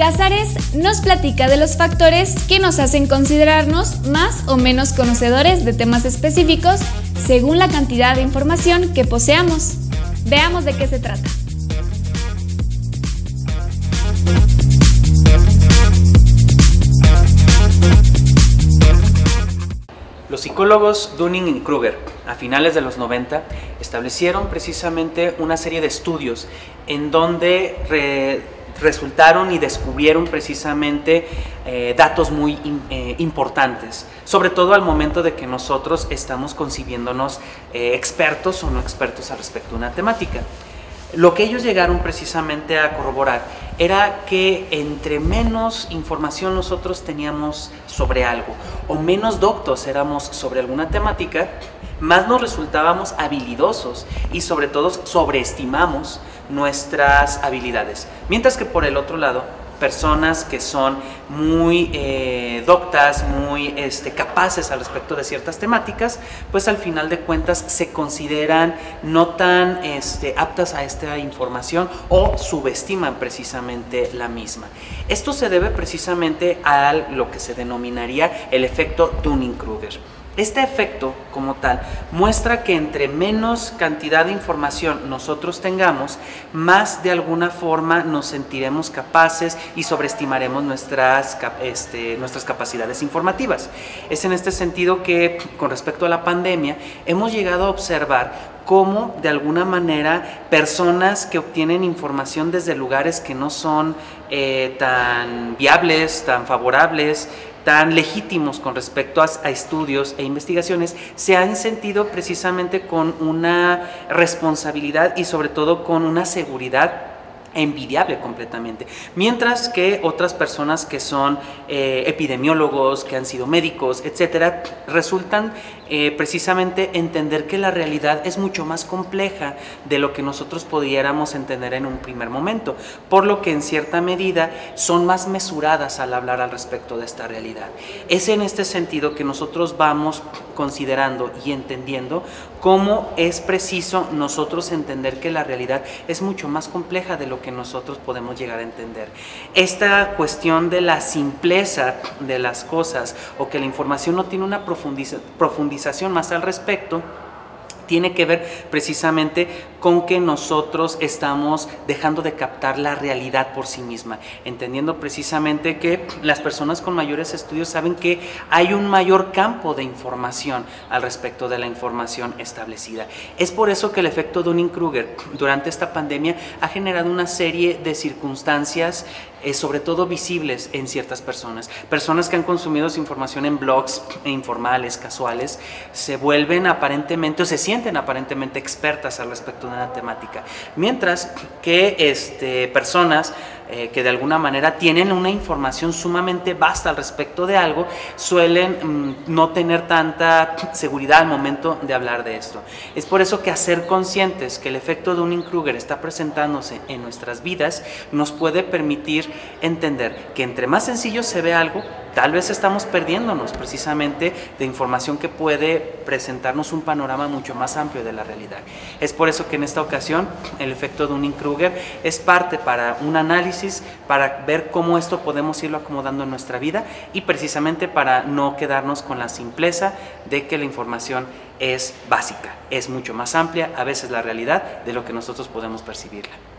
Casares nos platica de los factores que nos hacen considerarnos más o menos conocedores de temas específicos según la cantidad de información que poseamos. Veamos de qué se trata. Los psicólogos Dunning y Kruger, a finales de los 90, establecieron precisamente una serie de estudios en donde resultaron y descubrieron precisamente datos muy importantes, sobre todo al momento de que nosotros estamos concibiéndonos expertos o no expertos al respecto de una temática. Lo que ellos llegaron precisamente a corroborar era que entre menos información nosotros teníamos sobre algo o menos doctos éramos sobre alguna temática, más nos resultábamos habilidosos y sobre todo sobreestimamos nuestras habilidades. Mientras que por el otro lado, personas que son muy doctas, muy capaces al respecto de ciertas temáticas, pues al final de cuentas se consideran no tan aptas a esta información o subestiman precisamente la misma. Esto se debe precisamente a lo que se denominaría el efecto Dunning-Kruger. Este efecto, como tal, muestra que entre menos cantidad de información nosotros tengamos, más de alguna forma nos sentiremos capaces y sobreestimaremos nuestras capacidades informativas. Es en este sentido que, con respecto a la pandemia, hemos llegado a observar cómo, de alguna manera, personas que obtienen información desde lugares que no son tan viables, tan favorables, tan legítimos con respecto a estudios e investigaciones, se han sentido precisamente con una responsabilidad y sobre todo con una seguridad envidiable completamente, mientras que otras personas que son epidemiólogos, que han sido médicos, etcétera, resultan precisamente entender que la realidad es mucho más compleja de lo que nosotros pudiéramos entender en un primer momento, por lo que en cierta medida son más mesuradas al hablar al respecto de esta realidad. Es en este sentido que nosotros vamos considerando y entendiendo cómo es preciso nosotros entender que la realidad es mucho más compleja de lo que nosotros podemos llegar a entender. Esta cuestión de la simpleza de las cosas o que la información no tiene una profundización más al respecto, tiene que ver precisamente con que nosotros estamos dejando de captar la realidad por sí misma, entendiendo precisamente que las personas con mayores estudios saben que hay un mayor campo de información al respecto de la información establecida. Es por eso que el efecto Dunning-Kruger durante esta pandemia ha generado una serie de circunstancias sobre todo visibles en ciertas personas que han consumido su información en blogs informales, casuales, se vuelven aparentemente o se sienten aparentemente expertas al respecto de una temática, mientras que personas que de alguna manera tienen una información sumamente vasta al respecto de algo, suelen no tener tanta seguridad al momento de hablar de esto. Es por eso que hacer conscientes que el efecto Dunning-Kruger está presentándose en nuestras vidas nos puede permitir entender que entre más sencillo se ve algo, tal vez estamos perdiéndonos precisamente de información que puede presentarnos un panorama mucho más amplio de la realidad. Es por eso que en esta ocasión el efecto Dunning-Kruger es parte para un análisis, para ver cómo esto podemos irlo acomodando en nuestra vida y precisamente para no quedarnos con la simpleza de que la información es básica, es mucho más amplia a veces la realidad de lo que nosotros podemos percibirla.